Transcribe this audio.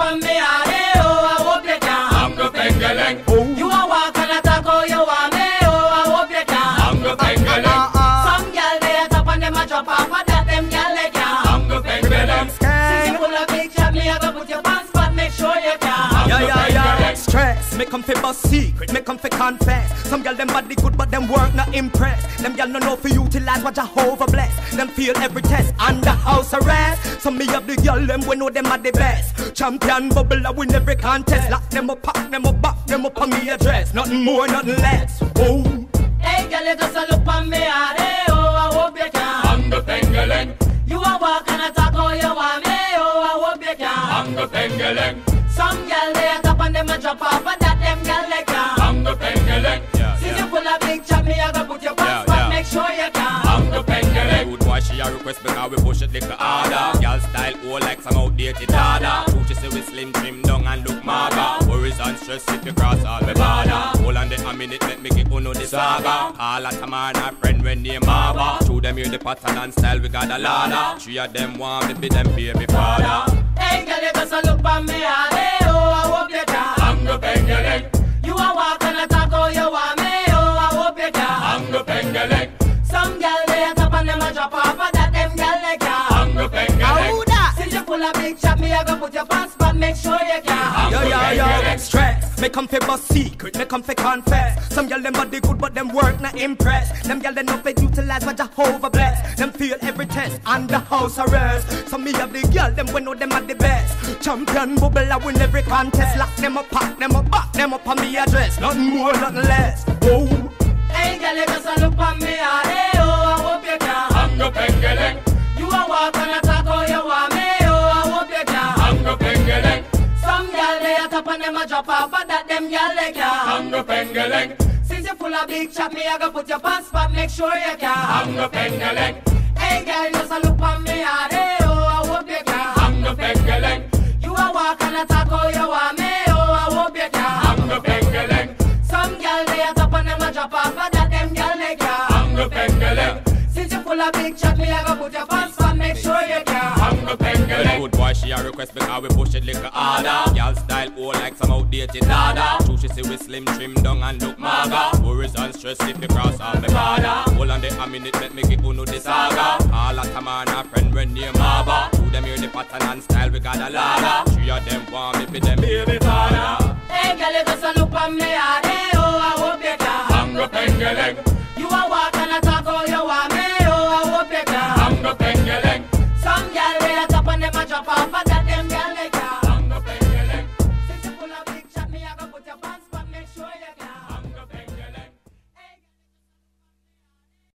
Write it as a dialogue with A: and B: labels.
A: on me, I hope you can.
B: I'm go pengeleng.
A: You a walk and a talk, oh, you want me, I hope you can.
B: I'm go pengeleng.
A: Some girl they a top and them a drop off, but that them girl they can.
B: I'm go pengeleng.
A: Since you pull a big shot, me I go put your pants, but make sure you can.
C: Yeah. Stress, make them fi bust secret, make them fi confess. Some girl them body good, but them work not impress. Them girl no know fi utilize what Jehovah bless. Them feel every test under house arrest. Some me have the girl them we know them are the best. Champion bubble I win every contest. Lock them up, pack them up, back them up on me address. Nothing more, nothing less. Oh.
A: Hey girl, you just a look on me, I hope you can.
B: I'm go pengeleng.
A: You a walk and a talk, oh, you want me, I hope you can.
B: I'm go pengeleng.
A: Some girl they a top and them a drop off, but that them girl they can.
B: I'm go pengeleng.
A: Since you pull a big chop, me I go put your pants, but make sure you can.
B: I'm go pengeleng. Good boy, she a request because we push it like a harder. Girl style old like some outdated dada. True she say we slim, trim down and look maga. Worries and stress if you cross all the border. Hold on there a minute, let me get uno the saga. All at a man a friend when they mama. Through them hear the pattern and style we got a ladder. Three of them want me be them baby father.
A: Hey girl, you just a look on me, I hope you can.
B: I'm go pengeleng.
A: You a walk and a talk, oh, you want me, I hope you can.
B: I'm go pengeleng.
A: Some girl they a top and them a drop off, but that them girl they can.
B: I'm go pengeleng.
A: Since you pull a big chop, me I go put your pants, but make sure you can.
C: Yo. Stress, make them fi bust secret, make them fi confess. Some girl them body good, but them work not impress. Them girl they know fi utilize what Jehovah bless. Them feel every test under house arrest. Some me have the girl them we know them are the best. Champion bubble I win every contest. Lock them up, pack them up, back them up on me address. Nothing more, nothing less. Oh.
A: Hey girl, you just a look on me, I hope you can.
B: I'm go pengeleng.
A: You a walk and a talk, oh, you want me, I hope you can.
B: I'm go pengeleng.
A: Some girl they a top and them a drop off, but that them girl they can.
B: I'm go pengeleng.
A: Since you full of big chop, me I go put your pants, but make sure you can.
B: I'm go pengeleng.
A: Hey girl, just a look on me, I hope you can.
B: I'm go pengeleng.
A: You a walk and a talk, oh, you want me, I hope you can.
B: I'm go pengeleng.
A: Some girl they a top and them a drop off, but that them girl they can.
B: I'm go pengeleng.
A: Since you full of big chop, me I go put your pants, but make sure you can.
B: I'm go pengeleng. Good boy, she a request because we push it like a harder. Girl style old like some outdated dada. True she say we slim, trim down and look maga. Worries and stress if you cross all the border. Hold on there a minute, let me get uno the saga. All at a man a friend when they mama. Through them hear the pattern and style we got a ladder. Three of them want me be them baby father.
A: Hey girl, you just a look on me, I hope you can.
B: I'm go pengeleng.